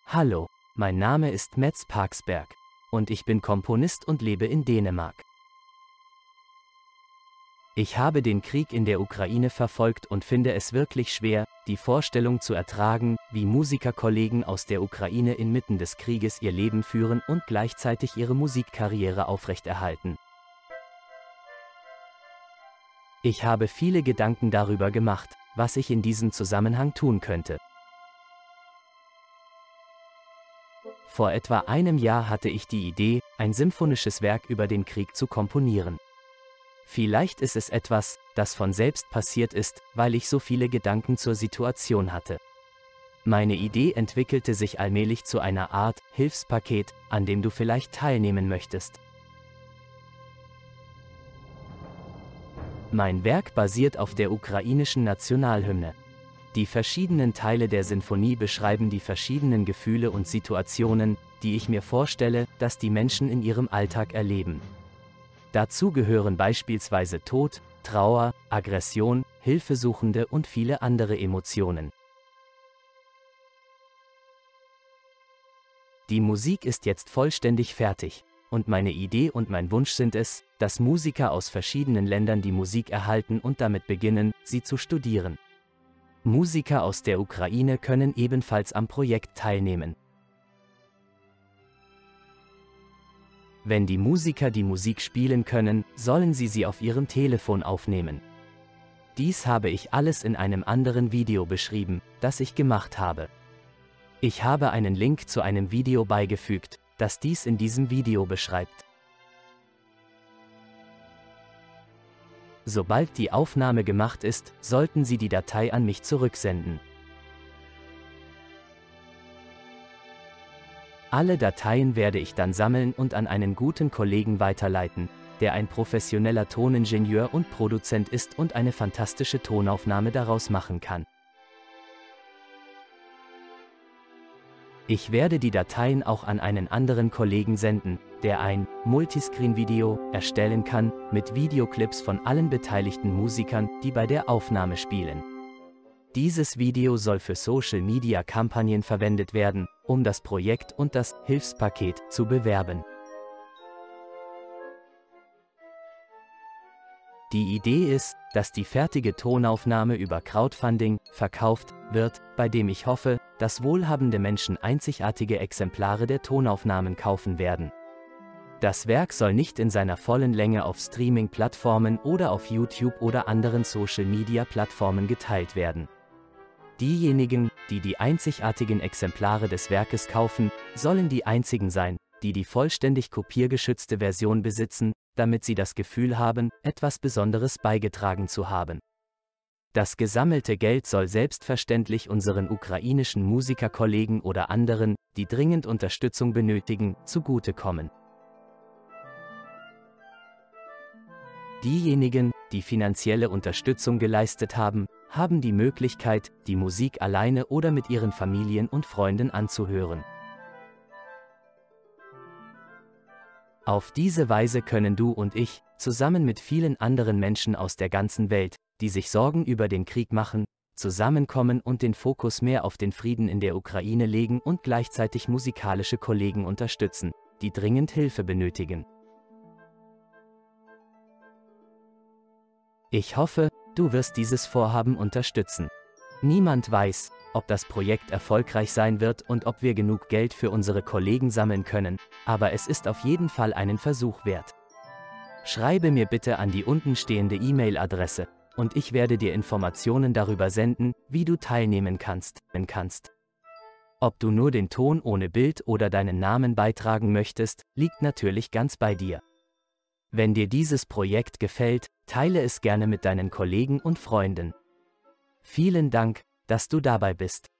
Hallo, mein Name ist Mats Parksberg und ich bin Komponist und lebe in Dänemark. Ich habe den Krieg in der Ukraine verfolgt und finde es wirklich schwer, die Vorstellung zu ertragen, wie Musikerkollegen aus der Ukraine inmitten des Krieges ihr Leben führen und gleichzeitig ihre Musikkarriere aufrechterhalten. Ich habe viele Gedanken darüber gemacht, was ich in diesem Zusammenhang tun könnte. Vor etwa einem Jahr hatte ich die Idee, ein symphonisches Werk über den Krieg zu komponieren. Vielleicht ist es etwas, das von selbst passiert ist, weil ich so viele Gedanken zur Situation hatte. Meine Idee entwickelte sich allmählich zu einer Art Hilfspaket, an dem du vielleicht teilnehmen möchtest. Mein Werk basiert auf der ukrainischen Nationalhymne. Die verschiedenen Teile der Sinfonie beschreiben die verschiedenen Gefühle und Situationen, die ich mir vorstelle, dass die Menschen in ihrem Alltag erleben. Dazu gehören beispielsweise Tod, Trauer, Aggression, Hilfesuchende und viele andere Emotionen. Die Musik ist jetzt vollständig fertig, und meine Idee und mein Wunsch sind es, dass Musiker aus verschiedenen Ländern die Musik erhalten und damit beginnen, sie zu studieren. Musiker aus der Ukraine können ebenfalls am Projekt teilnehmen. Wenn die Musiker die Musik spielen können, sollen sie auf ihrem Telefon aufnehmen. Dies habe ich alles in einem anderen Video beschrieben, das ich gemacht habe. Ich habe einen Link zu einem Video beigefügt, das dies in diesem Video beschreibt. Sobald die Aufnahme gemacht ist, sollten Sie die Datei an mich zurücksenden. Alle Dateien werde ich dann sammeln und an einen guten Kollegen weiterleiten, der ein professioneller Toningenieur und Produzent ist und eine fantastische Tonaufnahme daraus machen kann. Ich werde die Dateien auch an einen anderen Kollegen senden, der ein Multiscreen-Video erstellen kann, mit Videoclips von allen beteiligten Musikern, die bei der Aufnahme spielen. Dieses Video soll für Social-Media-Kampagnen verwendet werden, um das Projekt und das Hilfspaket zu bewerben. Die Idee ist, dass die fertige Tonaufnahme über Crowdfunding verkauft wird, bei dem ich hoffe, dass wohlhabende Menschen einzigartige Exemplare der Tonaufnahmen kaufen werden. Das Werk soll nicht in seiner vollen Länge auf Streaming-Plattformen oder auf YouTube oder anderen Social-Media-Plattformen geteilt werden. Diejenigen, die die einzigartigen Exemplare des Werkes kaufen, sollen die einzigen sein, die die vollständig kopiergeschützte Version besitzen, damit sie das Gefühl haben, etwas Besonderes beigetragen zu haben. Das gesammelte Geld soll selbstverständlich unseren ukrainischen Musikerkollegen oder anderen, die dringend Unterstützung benötigen, zugutekommen. Diejenigen, die finanzielle Unterstützung geleistet haben, haben die Möglichkeit, die Musik alleine oder mit ihren Familien und Freunden anzuhören. Auf diese Weise können du und ich, zusammen mit vielen anderen Menschen aus der ganzen Welt, die sich Sorgen über den Krieg machen, zusammenkommen und den Fokus mehr auf den Frieden in der Ukraine legen und gleichzeitig musikalische Kollegen unterstützen, die dringend Hilfe benötigen. Ich hoffe, du wirst dieses Vorhaben unterstützen. Niemand weiß, ob das Projekt erfolgreich sein wird und ob wir genug Geld für unsere Kollegen sammeln können, aber es ist auf jeden Fall einen Versuch wert. Schreibe mir bitte an die untenstehende E-Mail-Adresse, und ich werde dir Informationen darüber senden, wie du teilnehmen kannst. Ob du nur den Ton ohne Bild oder deinen Namen beitragen möchtest, liegt natürlich ganz bei dir. Wenn dir dieses Projekt gefällt, teile es gerne mit deinen Kollegen und Freunden. Vielen Dank, dass du dabei bist.